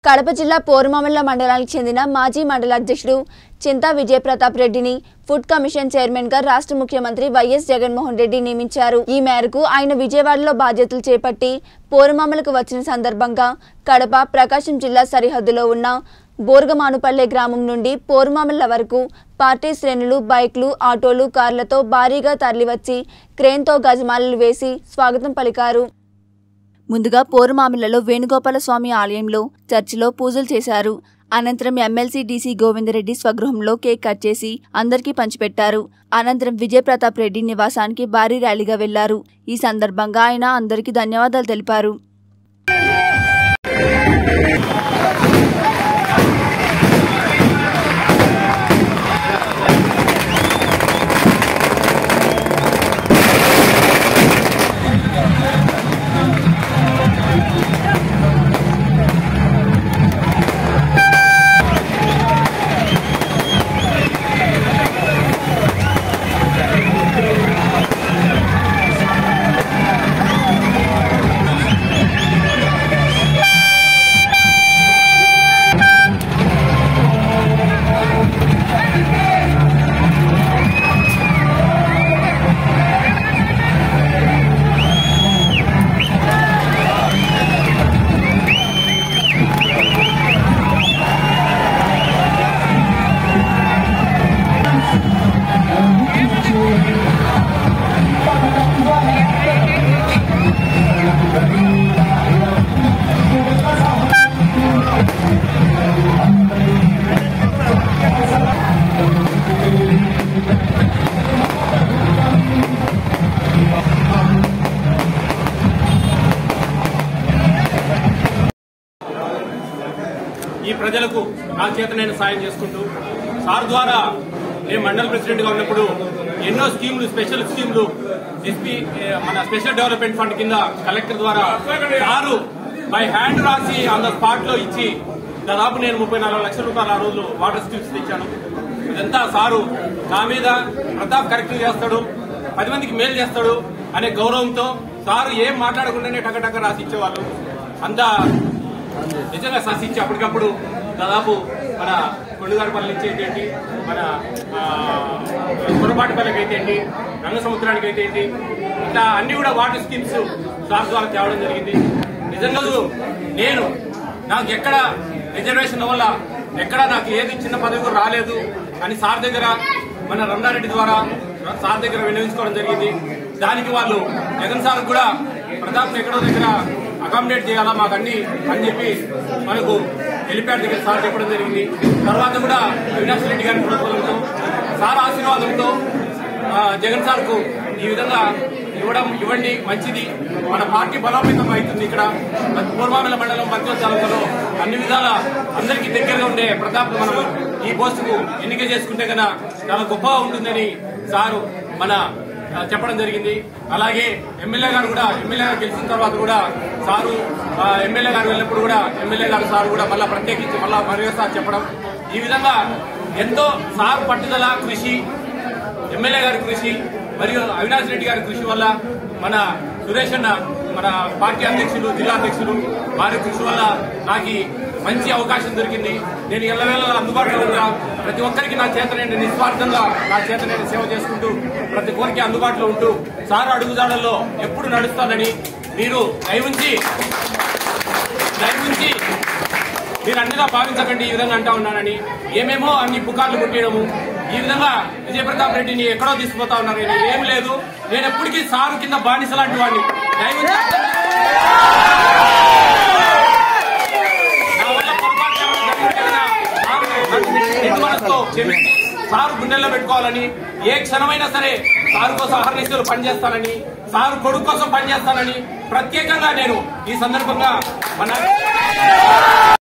కడప జిల్లా పోరుమామిళ్ల మండలానికి చెందిన మాజీ మండల అధ్యక్షుడు చింతా విజయ ప్రతాప్ రెడ్డిని ఫుడ్ కమిషన్ చైర్మన్ గా రాష్ట్ర ముఖ్యమంత్రి వైఎస్ జగన్మోహన్ రెడ్డి నియమించారు। ఈ మేరకు ఆయన విజయవాడలో బాధ్యతలు చేపట్టి పోరుమామిళ్లకు వచ్చిన సందర్భంగా కడప ప్రకాశం జిల్లా సరిహద్దులో ఉన్న బోర్గమానుపల్లె గ్రామం నుండి పోరుమామిళ్ల వరకు పార్టీ శ్రేణులు బైక్లు ఆటోలు కార్లతో భారీగా తరలివచ్చి క్రేన్తో గజమాలలు వేసి స్వాగతం పలికారు। ముందుగా పోరుమామిళ్లలో వేణుగోపాల స్వామి ఆలయంలో చర్చిలో పూజలు చేశారు। అనంతరం ఎమ్మెల్సీ డీసీ గోవిందరెడ్డి స్వగృహంలో కేక్ కట్ చేసి అందరికీ పంచిపెట్టారు। అనంతరం విజయ్ ప్రతాప్ రెడ్డి నివాసానికి భారీ ర్యాలీగా వెళ్లారు। ఈ సందర్భంగా ఆయన అందరికీ ధన్యవాదాలు తెలిపారు। ఈ ప్రజలకు నా చేత నేను సాయం చేసుకుంటూ సార్ ద్వారా నేను మండల ప్రెసిడెంట్ గా ఉన్నప్పుడు ఎన్నో స్కీములు స్పెషల్ స్కీములు మన స్పెషల్ డెవలప్మెంట్ ఫండ్ కింద కలెక్టర్ ద్వారా సారు బై హ్యాండ్ రాసి ఆన్ ద స్పాట్ లో ఇచ్చి దాదాపు నేను 34 లక్షల రూపాయలు ఆ రోజు వాటర్ స్కీమ్స్ తెచ్చాను। ఇదంతా సారు నా మీద ప్రతాప్ కరెక్ట్ చేస్తాడు 10 మందికి మేలు చేస్తాడు అనే గౌరవంతో సారు ఏం మాట్లాడకుండానే టకటక రాసి ఇచ్చేవాళ్ళు। అంతా నిజంగా శాసించి అప్పటికప్పుడు దాదాపు మన కొండగారిపల్లి నుంచి అయితే మన పొరపాటుపల్లికి అయితే ఏంటి రంగసముద్రానికి అయితే ఏంటి ఇట్లా అన్ని కూడా వాటర్ స్కీమ్స్ సార్ ద్వారా తేవడం జరిగింది। నిజంగా నాకు ఎక్కడ రిజర్వేషన్ వల్ల ఎక్కడ నాకు ఏది చిన్న పదవి కూడా రాలేదు అని సార్ దగ్గర మన రమణారెడ్డి ద్వారా సార్ దగ్గర విన్నవించుకోవడం జరిగింది। దానికి వాళ్ళు జగన్ సార్ కూడా ప్రతాప్ ఎక్కడో దగ్గర అకామిడేట్ చేయాలా మాకు అన్ని అని చెప్పి మనకు హెలిప్యాడ్ దగ్గర సార్ చెప్పడం జరిగింది। తర్వాత కూడా అవినాష్ రెడ్డి గారి ప్రోత్సాహంతో సార్ ఆశీర్వాదంతో జగన్ సార్ కు ఈ విధంగా ఇవ్వండి మంచిది మన పార్టీ బలోపేతం అవుతుంది। ఇక్కడ పూర్వామిల మండలం పంచాయతీ తాలూకాలో అన్ని విధాల అందరికీ దగ్గరగా ఉండే ప్రతాప్ మనం ఈ పోస్టుకు ఎన్నిక చేసుకుంటే కన్నా చాలా గొప్పగా ఉంటుందని సారు మన చెప్పడం జరిగింది। అలాగే ఎమ్మెల్యే గారు గెలిచిన తర్వాత కూడా సారు ఎమ్మెల్యే గారు వెళ్ళినప్పుడు కూడా ఎమ్మెల్యే గారు సార్ కూడా మళ్ళా ప్రత్యేకించి మరోసారి చెప్పడం ఈ విధంగా ఎంతో సార్ పట్టుదల కృషి ఎమ్మెల్యే గారి కృషి మరియు అవినాష్ రెడ్డి గారి కృషి వల్ల మన సురేష్ అన్న మన పార్టీ అధ్యక్షులు జిల్లా అధ్యక్షులు వారి కృషి వల్ల నాకు మంచి అవకాశం దొరికింది। నేను ఎల్లవేళలా అందుబాటులో ఉన్నా ప్రతి ఒక్కరికి నా చేత నేను నిస్వార్థంగా నా చేత నేను సేవ చేసుకుంటూ ప్రతి ఒక్కరికి అందుబాటులో ఉంటూ సార్ అడుగుజాడల్లో ఎప్పుడు నడుస్తానని మీరు దయవుంచి మీరు అన్నిగా భావించకండి ఈ విధంగా అంటా ఉన్నానని ఏమేమో అన్ని పుకార్లు పుట్టడము ఈ విధంగా విజయప్రతాప్ రెడ్డిని ఎక్కడో తీసుకుపోతా ఉన్నారు ఏం లేదు నేను ఎప్పటికీ సారు కింద బానిస లాంటి వాడిని సారు గుండెల్లో పెట్టుకోవాలని ఏ క్షణమైనా సరే సారు కోసం అహర్నిశలు పనిచేస్తానని సారు కొడుకు కోసం పనిచేస్తానని ప్రత్యేకంగా నేను ఈ సందర్భంగా మన